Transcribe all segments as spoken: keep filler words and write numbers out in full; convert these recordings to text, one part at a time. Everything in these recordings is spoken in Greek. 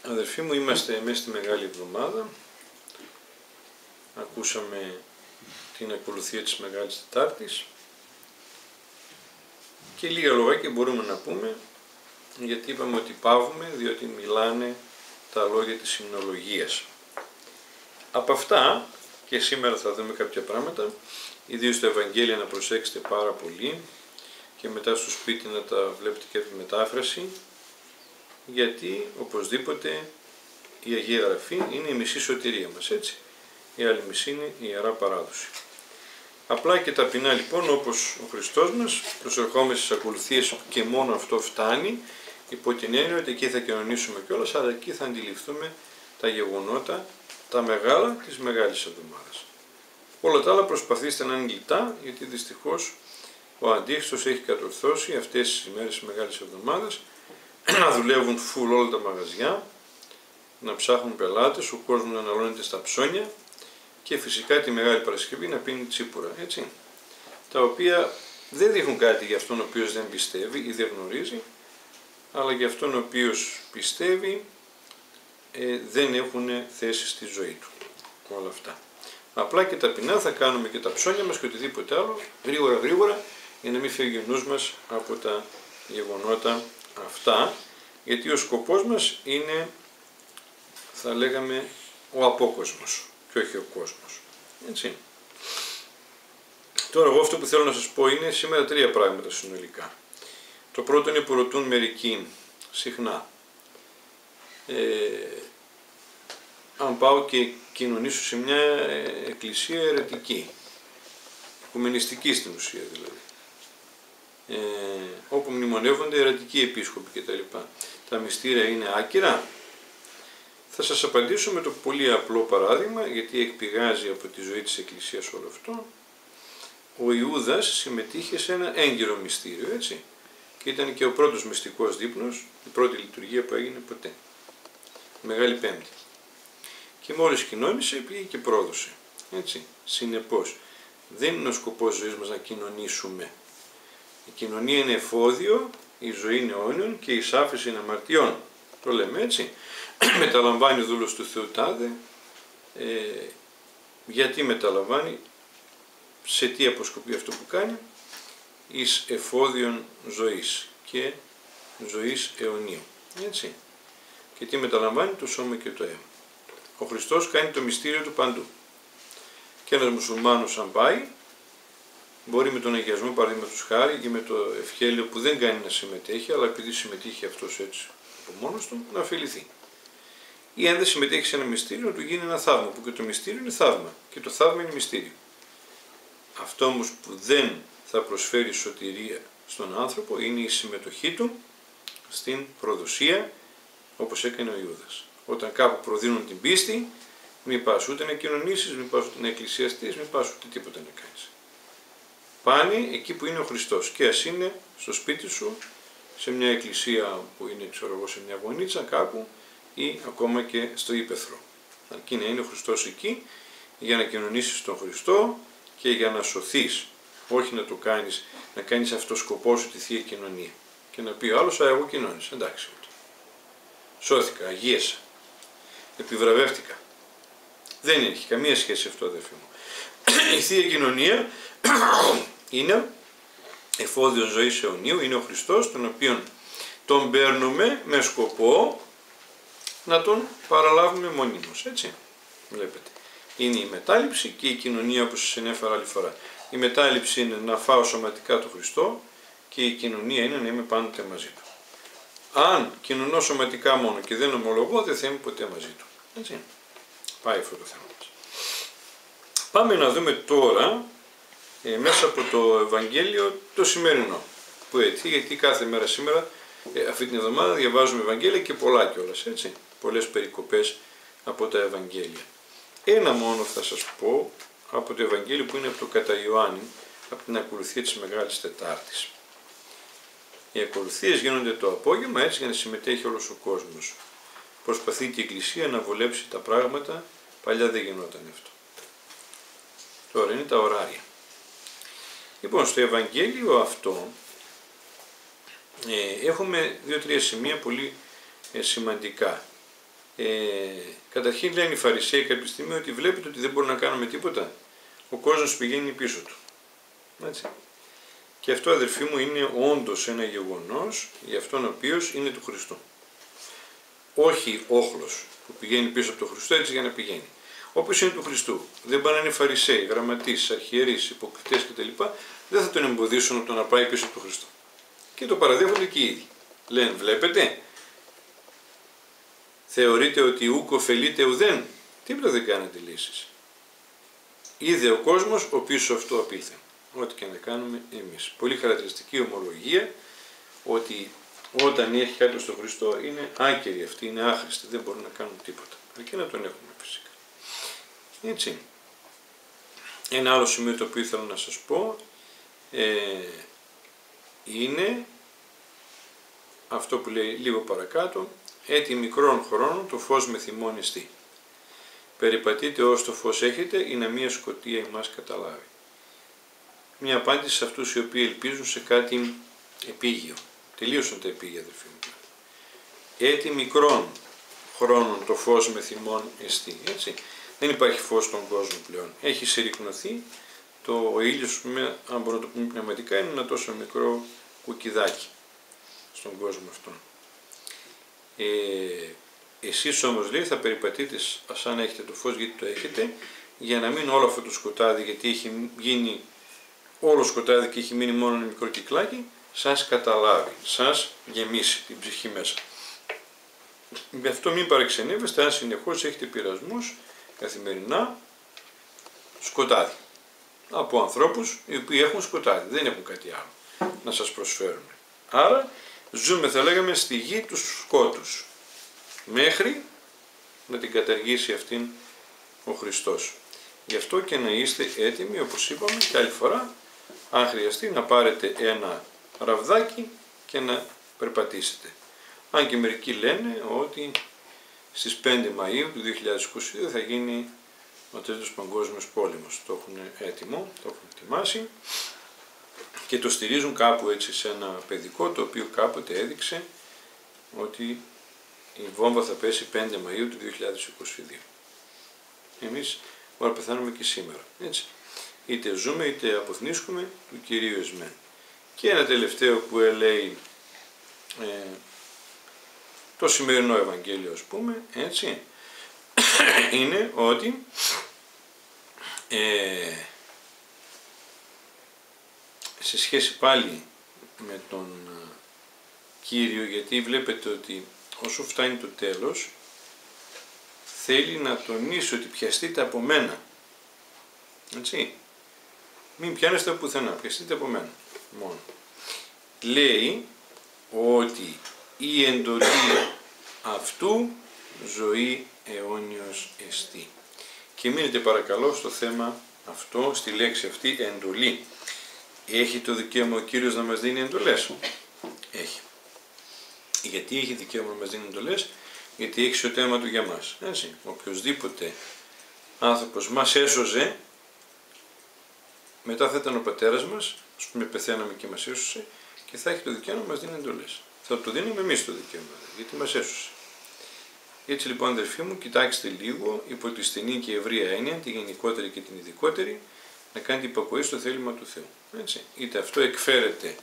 Αδερφοί μου, είμαστε μέσα στη Μεγάλη Εβδομάδα. Ακούσαμε την ακολουθία της Μεγάλης Τετάρτης και λίγα λόγια μπορούμε να πούμε, γιατί είπαμε ότι παύουμε διότι μιλάνε τα λόγια της υμνολογίας. Από αυτά και σήμερα θα δούμε κάποια πράγματα, ιδίως στα Ευαγγέλια να προσέξετε πάρα πολύ και μετά στο σπίτι να τα βλέπετε και από μετάφραση, γιατί οπωσδήποτε η Αγία Γραφή είναι η μισή σωτηρία μας, έτσι. Η άλλη μισή είναι η Ιερά Παράδοση. Απλά και ταπεινά λοιπόν, όπως ο Χριστός μας, προσερχόμαστε στις ακολουθίες και μόνο αυτό φτάνει, υπό την έννοια ότι εκεί θα κοινωνήσουμε κιόλας, αλλά εκεί θα αντιληφθούμε τα γεγονότα, τα μεγάλα της Μεγάλης Εβδομάδας. Όλα τα άλλα προσπαθήστε να είναι γλιτά, γιατί δυστυχώς ο Αντίχριστος έχει κατορθώσει αυτές τις ημέρες της Μεγάλης Εβδομάδας να δουλεύουν φουλ όλα τα μαγαζιά, να ψάχνουν πελάτες, ο κόσμος να αναλώνεται στα ψώνια και φυσικά τη Μεγάλη Παρασκευή να πίνει τσίπουρα, έτσι. Τα οποία δεν δείχνουν κάτι για αυτόν ο οποίος δεν πιστεύει ή δεν γνωρίζει, αλλά για αυτόν ο οποίος πιστεύει ε, δεν έχουν θέση στη ζωή του. Όλα αυτά. Απλά και ταπεινά θα κάνουμε και τα ψώνια μας και οτιδήποτε άλλο, γρήγορα γρήγορα, για να μην φεύγει ο νους μας από τα γεγονότα αυτά, γιατί ο σκοπός μας είναι, θα λέγαμε, ο απόκοσμος και όχι ο κόσμος. Έτσι. Τώρα εγώ αυτό που θέλω να σας πω είναι σήμερα τρία πράγματα συνολικά. Το πρώτο είναι που ρωτούν μερικοί συχνά, ε, αν πάω και κοινωνήσω σε μια εκκλησία αιρετική, οικουμενιστική στην ουσία δηλαδή, ε, όπου μνημονεύονται αιρετικοί επίσκοποι κτλ. Τα μυστήρια είναι άκυρα. Θα σας απαντήσω με το πολύ απλό παράδειγμα, γιατί εκπηγάζει από τη ζωή της Εκκλησίας όλο αυτό. Ο Ιούδας συμμετείχε σε ένα έγκυρο μυστήριο, έτσι, και ήταν και ο πρώτος μυστικός δείπνος, η πρώτη λειτουργία που έγινε ποτέ, Μεγάλη Πέμπτη. Και μόλις κοινώνησε πήγε και πρόδωσε, έτσι. Συνεπώς, δεν είναι ο σκοπός ζωής μας να κοινωνήσουμε. Η κοινωνία είναι εφόδιο, η ζωή είναι αιώνιον και η σάφηση είναι αμαρτιών. Το λέμε έτσι. Μεταλαμβάνει ο δούλος του Θεού τάδε. Ε, γιατί μεταλαμβάνει, σε τι αποσκοπεί αυτό που κάνει, εις εφόδιον ζωής και ζωής αιωνίου. Έτσι. Και τι μεταλαμβάνει, το σώμα και το αίμα. Ο Χριστός κάνει το μυστήριο του παντού. Και ένας μουσουλμάνος αν πάει, μπορεί με τον αγιασμό παραδείγματος χάρη και με το ευχέλιο που δεν κάνει να συμμετέχει, αλλά επειδή συμμετείχε αυτός έτσι από μόνος του, να αφιληθεί. Ή αν δεν συμμετέχει σε ένα μυστήριο, να του γίνει ένα θαύμα, που και το μυστήριο είναι θαύμα και το θαύμα είναι μυστήριο. Αυτό όμως που δεν θα προσφέρει σωτηρία στον άνθρωπο είναι η συμμετοχή του στην προδοσία, όπως έκανε ο Ιούδας. Όταν κάπου προδίνουν την πίστη, μην πας ούτε να κοινωνήσεις, μην πας ούτε να εκκλησιαστείς, μην πας ούτε τίποτα να κάνεις. Πάνε εκεί που είναι ο Χριστός και ας είναι στο σπίτι σου, σε μια εκκλησία που είναι, ξέρω εγώ, σε μια γωνίτσα κάπου ή ακόμα και στο ύπαιθρο. Αρκεί να είναι ο Χριστός εκεί για να κοινωνήσεις τον Χριστό και για να σωθείς, όχι να το κάνεις, να κάνεις αυτό σκοπό σου τη Θεία Κοινωνία και να πει ο άλλος, α, εγώ κοινώνησα, εντάξει, σώθηκα, αγίασα, επιβραβεύτηκα. Δεν έχει καμία σχέση αυτό, αδερφοί μου. Η Θεία Κοινωνία είναι εφόδιος ζωής αιωνίου, είναι ο Χριστός, τον οποίον τον παίρνουμε με σκοπό να τον παραλάβουμε μονίμως, έτσι. Βλέπετε. Είναι η μετάληψη και η κοινωνία, όπως σας ενέφερα άλλη φορά. Η μετάληψη είναι να φάω σωματικά τον Χριστό και η κοινωνία είναι να είμαι πάντοτε μαζί του. Αν κοινωνώ σωματικά μόνο και δεν ομολογώ, δεν θα είμαι ποτέ μαζί του. Έτσι. Πάει αυτό το θέμα μας. Πάμε να δούμε τώρα ε, μέσα από το Ευαγγέλιο το σημερινό. Που έτσι, γιατί κάθε μέρα σήμερα, ε, αυτή την εβδομάδα διαβάζουμε Ευαγγέλια και πολλά κιόλας, έτσι. Πολλές περικοπές από τα Ευαγγέλια. Ένα μόνο θα σας πω από το Ευαγγέλιο που είναι από το κατά Ιωάννη, από την ακολουθία της Μεγάλης Τετάρτης. Οι ακολουθίες γίνονται το απόγευμα έτσι για να συμμετέχει όλος ο κόσμος. Προσπαθεί και η Εκκλησία να βολέψει τα πράγματα, παλιά δεν γινόταν αυτό. Τώρα είναι τα ωράρια. Λοιπόν, στο Ευαγγέλιο αυτό ε, έχουμε δύο-τρία σημεία πολύ ε, σημαντικά. Ε, καταρχήν λένε οι Φαρισαίοι κάποια στιγμή ότι βλέπετε ότι δεν μπορούμε να κάνουμε τίποτα. Ο κόσμος πηγαίνει πίσω του. Έτσι. Και αυτό, αδερφοί μου, είναι όντως ένα γεγονός για αυτόν ο οποίος είναι του Χριστού. Όχι όχλος που πηγαίνει πίσω από τον Χριστό έτσι για να πηγαίνει. Όπως είναι του Χριστού. Δεν πάνε να είναι Φαρισαίοι, γραμματείς, αρχιερείς, υποκριτές κτλ. Δεν θα τον εμποδίσουν από το να πάει πίσω από τον Χριστό. Και το παραδέχονται και οι ίδιοι. Λένε, βλέπετε, θεωρείτε ότι ούκ ωφελείται ουδέν. Τίποτα δεν κάνετε λύσεις. Είδε ο κόσμος ο πίσω αυτό απήλθεν. Ό,τι και να κάνουμε εμείς. Πολύ χαρακτηριστική ομολογία ότι όταν έχει κάποιος στον Χριστό είναι άκεροι αυτοί, είναι άχρηστοι, δεν μπορούν να κάνουν τίποτα. Αρκεί να τον έχουμε φυσικά. Έτσι. Ένα άλλο σημείο το οποίο ήθελα να σας πω ε, είναι αυτό που λέει λίγο παρακάτω, έτι μικρόν χρόνο το φως με θυμών εστί. Περιπατείτε ως το φως έχετε ή να μία σκοτία εμάς καταλάβει. Μια απάντηση σε αυτούς οι οποίοι ελπίζουν σε κάτι επίγειο. Τελείωσαν τα επίγεια, αδελφοί μου. Έτι μικρόν χρόνων το φως με θυμών εστί. Έτσι. Δεν υπάρχει φως στον κόσμο πλέον. Έχει συρρυκνωθεί. Το, ο ήλιος, αν μπορούμε να το πούμε πνευματικά, είναι ένα τόσο μικρό κουκκιδάκι στον κόσμο αυτόν. Ε, εσείς όμως, λέει, θα περιπατείτε σαν έχετε το φως, γιατί το έχετε, για να μην όλο αυτό το σκοτάδι, γιατί έχει γίνει όλο σκοτάδι και έχει μείνει μόνο ένα μικρό κυκλάκι, σας καταλάβει, σας γεμίσει την ψυχή μέσα. Γι' αυτό μην παραξενεύεστε αν συνεχώς έχετε πειρασμούς καθημερινά σκοτάδι. Από ανθρώπους οι οποίοι έχουν σκοτάδι, δεν έχουν κάτι άλλο να σας προσφέρουν. Άρα ζούμε, θα λέγαμε, στη γη του σκότους, μέχρι να την καταργήσει αυτήν ο Χριστός. Γι' αυτό και να είστε έτοιμοι, όπως είπαμε και άλλη φορά, αν χρειαστεί να πάρετε ένα ραβδάκι και να περπατήσετε. Αν και μερικοί λένε ότι στις πέντε Μαΐου του δύο χιλιάδες είκοσι δύο θα γίνει ο Τρίτος Παγκόσμιος Πόλεμος. Το έχουν έτοιμο, το έχουν ετοιμάσει και το στηρίζουν κάπου έτσι σε ένα παιδικό, το οποίο κάποτε έδειξε ότι η βόμβα θα πέσει πέντε Μαΐου του δύο χιλιάδες είκοσι δύο. Εμείς μπορούμε να πεθάνουμε και σήμερα. Έτσι. Είτε ζούμε είτε αποθνίσκουμε του Κυρίου εσμέν. Και ένα τελευταίο που λέει ε, το σημερινό Ευαγγέλιο, ας πούμε, έτσι, είναι ότι ε, σε σχέση πάλι με τον Κύριο, γιατί βλέπετε ότι όσο φτάνει το τέλος θέλει να τονίσει ότι πιαστείτε από μένα. Έτσι. Μην πιάνεστε από πουθενά, πιαστείτε από μένα μόνο. Λέει ότι η εντολή αυτού ζωή αιώνιος εστί. Και μείνετε παρακαλώ στο θέμα αυτό, στη λέξη αυτή εντολή. Έχει το δικαίωμα ο Κύριος να μας δίνει εντολές? Έχει. Γιατί έχει δικαίωμα να μας δίνει εντολές? Γιατί έχει στο θέμα του για μας. Έτσι. Οποιοσδήποτε άνθρωπος μας έσωζε, μετά θα ήταν ο πατέρας μας, ας πούμε πεθαίναμε και μας έσωσε, και θα έχει το δικαίωμα να μας δίνει εντολές. Θα το δίνουμε εμείς το δικαίωμα, γιατί μας έσωσε. Έτσι λοιπόν, αδερφοί μου, κοιτάξτε λίγο υπό τη στενή και ευρεία έννοια, τη γενικότερη και την ειδικότερη, να κάνετε υπακοή στο θέλημα του Θεού. Έτσι. Είτε αυτό εκφέρεται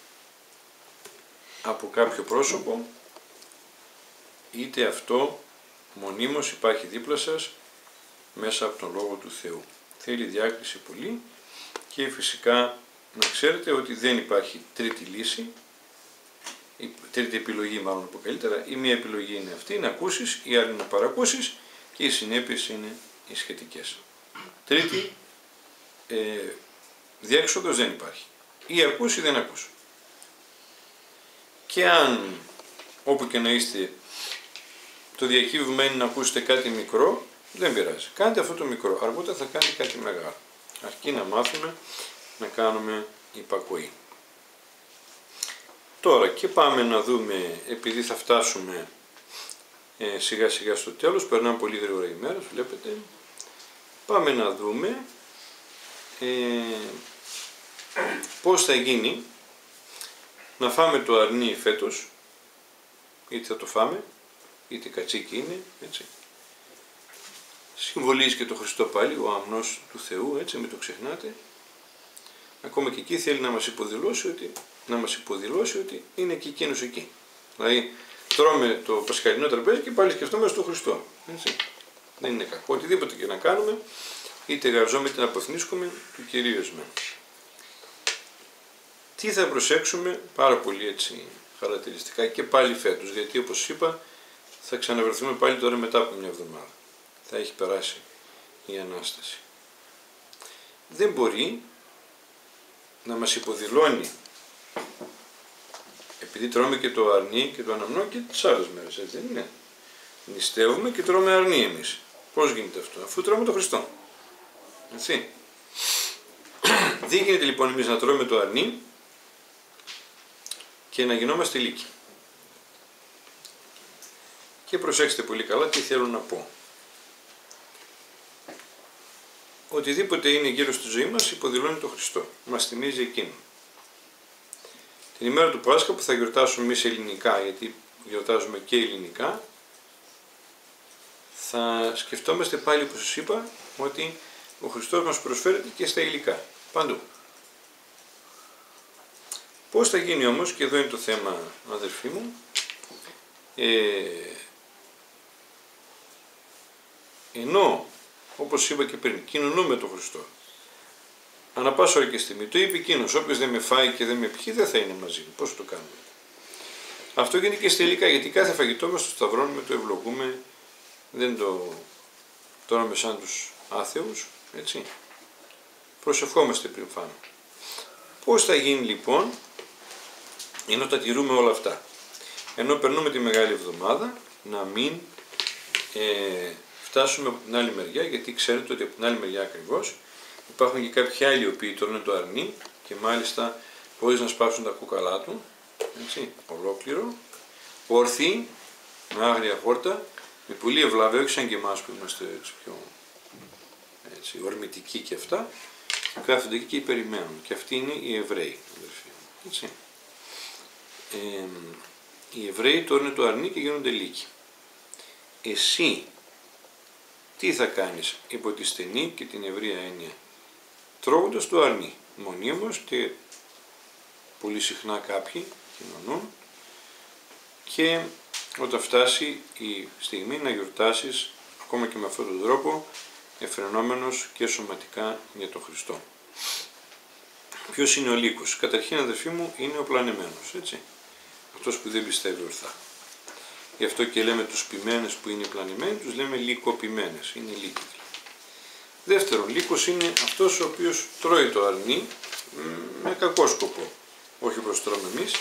από κάποιο πρόσωπο, είτε αυτό μονίμως υπάρχει δίπλα σας μέσα από τον Λόγο του Θεού. Θέλει διάκριση πολύ και φυσικά να ξέρετε ότι δεν υπάρχει τρίτη λύση, η τρίτη επιλογή μάλλον από καλύτερα, η μία επιλογή είναι αυτή, να ακούσεις, η άλλη να παρακούσεις και οι συνέπειες είναι οι σχετικές. Τρίτη ε, διέξοδος δεν υπάρχει. Ή ακούς ή δεν ακούς. Και αν όπου και να είστε το διακύβευμα είναι να ακούσετε κάτι μικρό, δεν πειράζει. Κάντε αυτό το μικρό, αργότερα θα κάνετε κάτι μεγάλο. Αρκεί να μάθουμε να κάνουμε υπακοή. Τώρα και πάμε να δούμε, επειδή θα φτάσουμε ε, σιγά σιγά στο τέλος, περνάμε πολύ γρήγορα οι μέρες, βλέπετε. Πάμε να δούμε ε, πώς θα γίνει να φάμε το αρνί φέτος, είτε θα το φάμε, είτε κατσίκι είναι, έτσι. Συμβολίζει και το Χριστό πάλι, ο αμνός του Θεού, έτσι, μην το ξεχνάτε. Ακόμα και εκεί θέλει να μας υποδηλώσει ότι, να μας υποδηλώσει ότι είναι και εκείνος εκεί. Δηλαδή, τρώμε το πασχαλινό τραπέζι και πάλι σκεφτόμαστε τον Χριστό. Έτσι. Δεν είναι κακό. Οτιδήποτε και να κάνουμε, είτε γαρζόμαστε είτε να αποθνίσκουμε, του Κυρίου εσμέν. Τι θα προσέξουμε πάρα πολύ έτσι χαρακτηριστικά και πάλι φέτος, γιατί όπως είπα θα ξαναβρεθούμε πάλι τώρα μετά από μια εβδομάδα. Θα έχει περάσει η Ανάσταση. Δεν μπορεί να μας υποδηλώνει, επειδή τρώμε και το αρνί και το αναμνό και τις άλλες μέρες, έτσι δεν είναι. Νηστεύουμε και τρώμε αρνί εμείς. Πώς γίνεται αυτό, αφού τρώμε το Χριστό. Έτσι. Δεν γίνεται λοιπόν εμείς να τρώμε το αρνί και να γινόμαστε λύκοι. Και προσέξτε πολύ καλά τι θέλω να πω. Οτιδήποτε είναι γύρω στη ζωή μας υποδηλώνει τον Χριστό. Μας θυμίζει εκείνο. Την ημέρα του Πάσχα που θα γιορτάσουμε εμείς ελληνικά, γιατί γιορτάζουμε και ελληνικά, θα σκεφτόμαστε πάλι, όπως σας είπα, ότι ο Χριστός μας προσφέρεται και στα υλικά. Παντού. Πώς θα γίνει όμως, και εδώ είναι το θέμα, αδερφοί μου, ε, ενώ, όπως είπα και πριν, κοινωνούμε τον Χριστό, ανά πάσα ώρα και στιγμή, το είπε εκείνος, όποιος δεν με φάει και δεν με πιει δεν θα είναι μαζί μου. Πώς το κάνουμε. Αυτό γίνεται και στα υλικά, γιατί κάθε φαγητό μας το σταυρώνουμε, το ευλογούμε, δεν το τρώμε σαν τους άθεους, έτσι. Προσευχόμαστε πριν φάμε. Πώς θα γίνει λοιπόν, ενώ τα τηρούμε όλα αυτά, ενώ περνούμε τη Μεγάλη Εβδομάδα, να μην ε, φτάσουμε από την άλλη μεριά, γιατί ξέρετε ότι από την άλλη μεριά ακριβώς υπάρχουν και κάποιοι άλλοι οι οποίοι τρώνε το αρνί και μάλιστα χωρίς να σπάσουν τα κούκαλά του, έτσι, ολόκληρο, όρθιοι, με άγρια χόρτα, με πολύ ευλάβεια, όχι σαν και εμάς που είμαστε έτσι, πιο έτσι, ορμητικοί και αυτά, κάθονται εκεί και περιμένουν. Και αυτοί είναι οι Εβραίοι, έτσι. Ε, οι Εβραίοι τρώνε το αρνί και γίνονται λύκοι. Εσύ τι θα κάνεις υπό τη στενή και την ευρεία έννοια, τρώγοντας το αρνί, μονίμως και πολύ συχνά κάποιοι κοινωνούν, και όταν φτάσει η στιγμή να γιορτάσεις ακόμα και με αυτόν τον τρόπο, εφρενόμενος και σωματικά για τον Χριστό. Ποιος είναι ο λύκος? Καταρχήν, αδερφοί μου, είναι ο πλανεμένος, έτσι. Αυτός που δεν πιστεύει ορθά. Γι' αυτό και λέμε τους ποιμένες που είναι πλανεμένοι, τους λέμε λυκοποιμένες, είναι λύκοι. Δεύτερον, λύκος είναι αυτός ο οποίος τρώει το αρνί με κακό σκοπό, όχι προς τρώμε εμείς,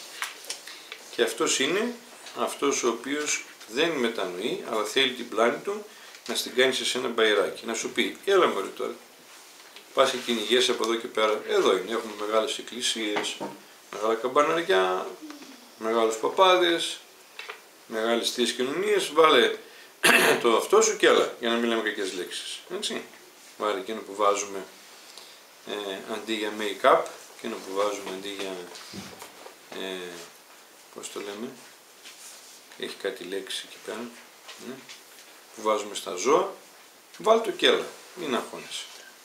και αυτός είναι αυτός ο οποίος δεν μετανοεί, αλλά θέλει την πλάνη του να στην κάνει σε ένα μπαϊράκι, να σου πει, έλα μωρέ τώρα, πας και κυνηγέσαι από εδώ και πέρα, εδώ είναι, έχουμε μεγάλες εκκλησίες, μεγάλα καμπαναριά, μεγάλους παπάδες, μεγάλες θείες κοινωνίες, βάλε το αυτό σου και έλα, για να μην λέμε κακές λέξεις, έτσι. Βάλε εκείνο που βάζουμε ε, αντί για make-up, εκείνο που βάζουμε αντί για, ε, πώς το λέμε, έχει κάτι λέξη εκεί πέρα, ναι, που βάζουμε στα ζώα, βάλ το και έλα, μην αγχώνεσαι.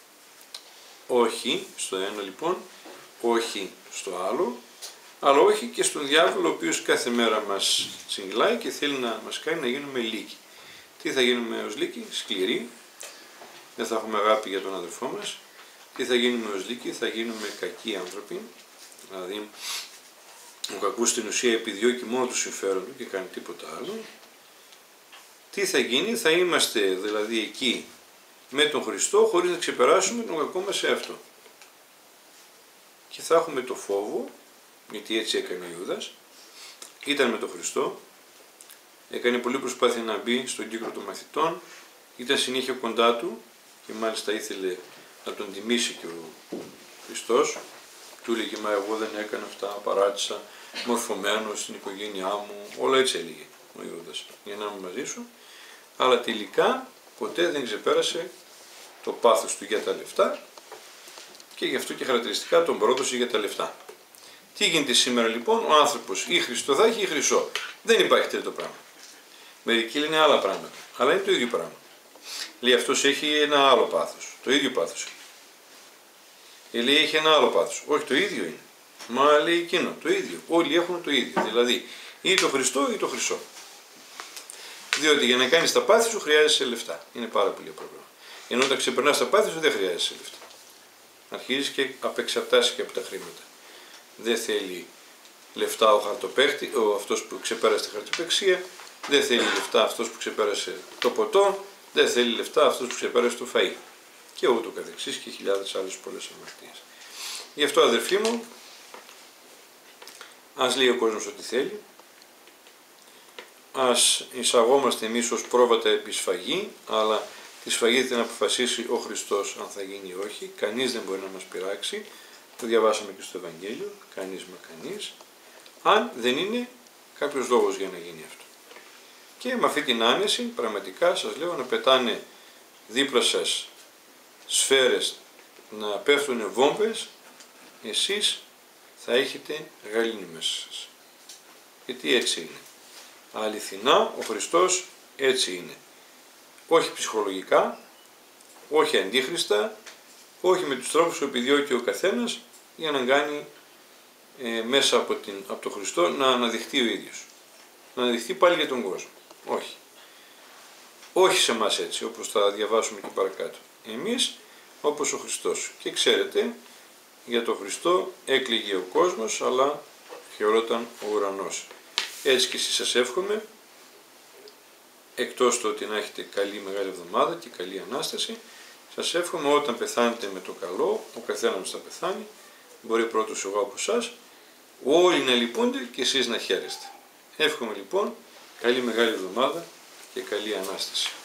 Όχι στο ένα λοιπόν, όχι στο άλλο, αλλά όχι και στον διάβολο ο οποίος κάθε μέρα μας τσιγκλάει και θέλει να μας κάνει να γίνουμε λύκοι. Τι θα γίνουμε ως λύκοι? Σκληροί, δεν θα έχουμε αγάπη για τον αδελφό μας. Τι θα γίνουμε ως λύκοι? Θα γίνουμε κακοί άνθρωποι, δηλαδή ο κακούς στην ουσία επιδιώκει μόνο το συμφέρον του και κάνει τίποτα άλλο. Τι θα γίνει? Θα είμαστε δηλαδή εκεί με τον Χριστό χωρίς να ξεπεράσουμε τον κακό μας εαυτό. Και θα έχουμε το φόβο, γιατί έτσι έκανε ο Ιούδας, ήταν με τον Χριστό, έκανε πολλή προσπάθεια να μπει στον κύκλο των μαθητών, ήταν συνέχεια κοντά του και μάλιστα ήθελε να τον τιμήσει και ο Χριστός. Του έλεγε, μα εγώ δεν έκανα αυτά, παράτησα, μορφωμένος στην οικογένειά μου, όλα έτσι έλεγε ο Ιούδας, για να είμαι μαζί σου, αλλά τελικά ποτέ δεν ξεπέρασε το πάθος του για τα λεφτά και γι' αυτό και χαρακτηριστικά τον πρόδωσε για τα λεφτά. Τι γίνεται σήμερα λοιπόν? Ο άνθρωπος ή Χριστό θα έχει ή χρυσό. Δεν υπάρχει τρίτο πράγμα. Μερικοί λένε άλλα πράγματα, αλλά είναι το ίδιο πράγμα. Λέει αυτός έχει ένα άλλο πάθος, το ίδιο πάθος έχει. Ε, λέει έχει ένα άλλο πάθος, όχι το ίδιο είναι. Μα λέει εκείνο, το ίδιο, όλοι έχουν το ίδιο, δηλαδή ή το Χριστό ή το χρυσό. Διότι για να κάνεις τα πάθη σου χρειάζεσαι λεφτά, είναι πάρα πολύ πρόβλημα. Ενώ όταν ξεπερνάς τα πάθη σου δεν χρειάζεσαι λεφτά. Αρχίζεις και απεξαρτάσαι και από τα χρήματα. Δεν θέλει λεφτά ο χαρτοπαίχτη, ο αυτός που ξεπέρασε τη χαρτοπαιξία, δεν θέλει λεφτά αυτός που ξεπέρασε το ποτό, δεν θέλει λεφτά αυτός που ξεπέρασε το φαΐ. Και ούτω καθεξής και χιλιάδες άλλες πολλές αμαρτίες. Γι' αυτό αδερφοί μου, ας λέει ο κόσμος ό,τι θέλει, ας εισαγόμαστε εμείς ως πρόβατα επί σφαγή, αλλά τη σφαγή θα αποφασίσει ο Χριστός αν θα γίνει ή όχι, κανείς δεν μπορεί να μας πειράξει, το διαβάσαμε και στο Ευαγγέλιο, κανείς μα κανείς, αν δεν είναι κάποιος λόγος για να γίνει αυτό. Και με αυτή την άνεση, πραγματικά σας λέω, να πετάνε δίπλα σας σφαίρες, να πέφτουν βόμβες, εσείς θα έχετε γαλήνη μέσα σας. Γιατί έτσι είναι. Αληθινά ο Χριστός έτσι είναι. Όχι ψυχολογικά, όχι αντίχριστα, όχι με τους τρόπους που επιδιώκει ο καθένας για να κάνει ε, μέσα από, την, από τον Χριστό να αναδειχθεί ο ίδιος. Να αναδειχθεί πάλι για τον κόσμο. Όχι. Όχι σε εμάς έτσι, όπως θα διαβάσουμε και παρακάτω. Εμείς όπως ο Χριστός. Και ξέρετε, για τον Χριστό έκλαιγε ο κόσμος, αλλά χαιρόταν ο ουρανός. Έτσι και εσείς σας εύχομαι, εκτός του ότι να έχετε καλή Μεγάλη Εβδομάδα και καλή Ανάσταση, σας εύχομαι όταν πεθάνετε με το καλό, ο καθένας θα πεθάνει, μπορεί πρώτος εγώ από εσάς, όλοι να λυπούνται και εσείς να χαίρεστε. Εύχομαι λοιπόν καλή Μεγάλη Εβδομάδα και καλή Ανάσταση.